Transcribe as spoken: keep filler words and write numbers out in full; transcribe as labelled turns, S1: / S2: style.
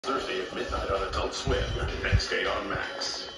S1: Thursday at midnight on Adult Swim. Next day on Max.